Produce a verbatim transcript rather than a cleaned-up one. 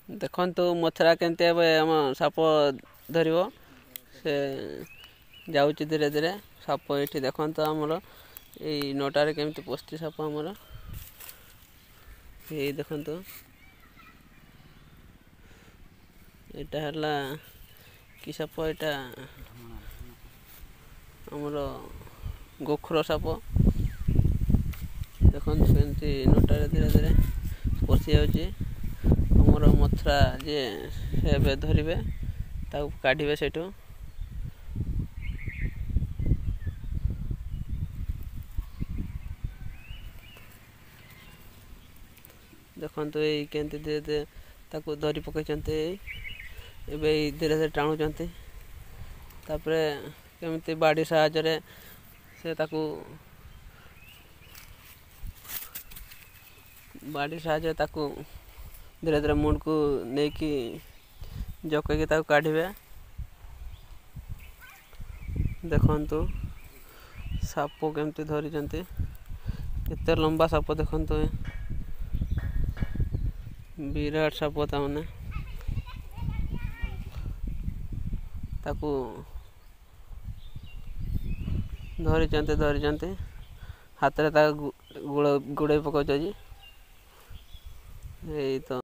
ଦେଖନ୍ତୁ ମଥୁରା କେମିତି ଏବେ ଆମ ସାପ ଧରିବ ସେ ଯାଉଛି ଧୀରେ ଧୀରେ। ସାପ ଏଇଠି ଦେଖନ୍ତୁ ଆମର ଏଇ ନଟାରେ କେମିତି ପଶିଛି ସାପ ଆମର। ଏଇ ଦେଖନ୍ତୁ ଏଇଟା ହେଲା କି ସାପ, ଏଇଟା ଆମର ଗୋଖର ସାପ। ଦେଖନ୍ତୁ କେମିତି ନଟାରେ ଧୀରେ ଧୀରେ ପଶି ଯାଉଛି। ଆମର ମଥୁରା ଯିଏ ସେ ଏବେ ଧରିବେ, ତାକୁ କାଢ଼ିବେ ସେଇଠୁ। ଦେଖନ୍ତୁ ଏଇ କେମିତି ଧୀରେ ଧୀରେ ତାକୁ ଧରି ପକାଇଛନ୍ତି। ଏବେ ଏଇ ଧୀରେ ଧୀରେ ଟାଣୁଛନ୍ତି। ତାପରେ କେମିତି ବାଡ଼ି ସାହାଯ୍ୟରେ ସେ ତାକୁ ବାଡ଼ି ସାହାଯ୍ୟରେ ତାକୁ ଧୀରେ ଧୀରେ ମୁଣ୍ଡକୁ ନେଇକି ଜକେଇକି ତାକୁ କାଢ଼ିବେ। ଦେଖନ୍ତୁ ସାପ କେମିତି ଧରିଛନ୍ତି, କେତେ ଲମ୍ବା ସାପ ଦେଖନ୍ତୁ, ବିରାଟ ସାପ। ତାମାନେ ତାକୁ ଧରିଛନ୍ତି ଧରିଛନ୍ତି ହାତରେ ତାକୁ ଗୁଡ଼େଇ ପକାଉଛନ୍ତି। ଏଇ ତ